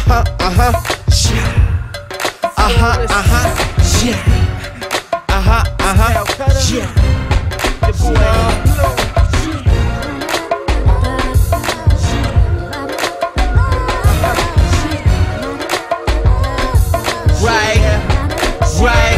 Right.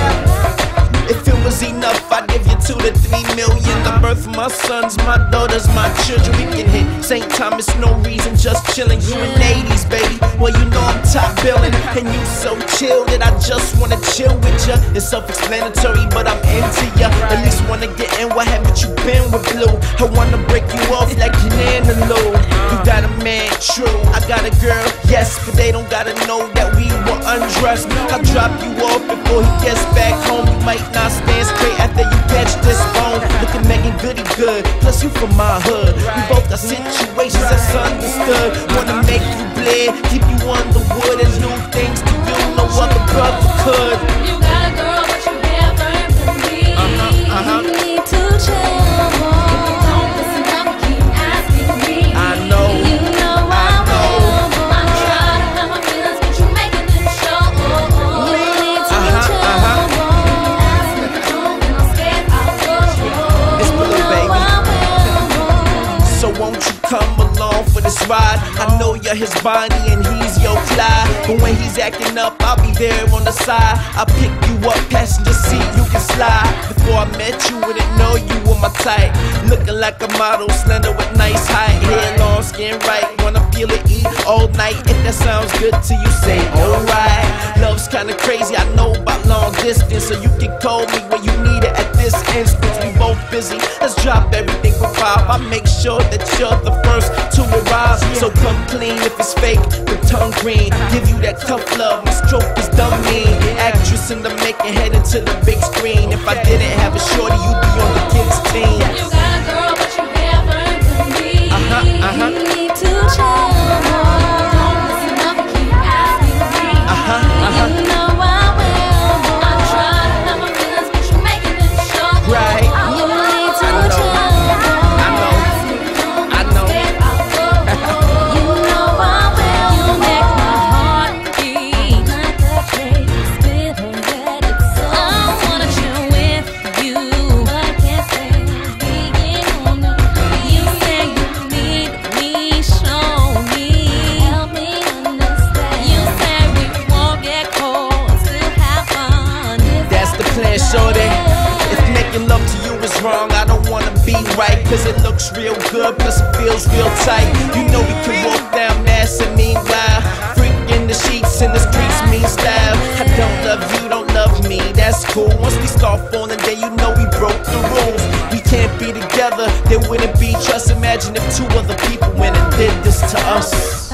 If it was enough, I'd give you 2 to 3 million. The birth of my sons, my daughters, my children. We can hit St. Thomas, no reason, just chilling. You in the 80s, baby. Well, you know I'm top billing, and you so chill that I just wanna chill with ya. It's self-explanatory, but I'm into ya. At least wanna get in. What haven't you been with Blue? I wanna break you off like Janine and Lou. You got a man, true. I got a girl, yes, but they don't gotta know that we were undressed. I'll drop you off before he gets back home. You might not stand straight after you catch this phone. Looking Megan Goody good, plus you from my hood. We both got situations that's understood. Wanna make you bleed, keep you on the wood, and do things to you no other brother could. You got a girl, but you different from me. You need to chill, boy. If you don't listen up, keep asking me. I know. You know I will, boy. I'm trying to have my feelings, but you making it show. You need to chill, boy. Ask me to do, and I'm scared I'll go. It's Blue, You know baby. I will, boy. So won't you come along for this ride? I know you're his Bonnie and he's your Clyde, but when he's acting up, I'll be there on the side. I'll pick you up, passenger seat, you can slide. Before I met you, wouldn't know you were my type. Looking like a model, slender with nice height. Hair long, skin right, wanna feel it, eat all night. If that sounds good to you, say alright. Love's kinda crazy, I know about long distance, so you can call me when you need it at this instance. We both busy, let's drop everything for 5. I make sure that you're the first to arrive. So come clean if it's fake, the tongue green. Give you that tough love, my stroke is dumb mean. Actress in the making, heading to the big screen. If I didn't have a shorty, you'd be on the kids' team. You got a girl, but you different from me. You need to chill, boy. Don't listen up, keep asking me. You know I will, boy. I'm trying to have my feelings, but you making it show. Right. You need to chill, boy. I know. Ask me to do, I know. instead I'll go. You know I will. You make my heart beat like a crazy spinning ready. I wanna chill with you, but I can't say being on the. You say you need me, show me, help me understand. You say we won't get cold, still have fun. That's the plan, shorty. If making love to you is wrong, I don't wanna be right, cause it looks real good, plus it feels real tight. You know we can walk down Mass and meanwhile freak in the sheets in the streets, mean style. I don't love you, don't love me, that's cool. Once we start falling, then you know we broke the rules. We can't be together, there wouldn't be trust. Imagine if 2 other people went and did this to us.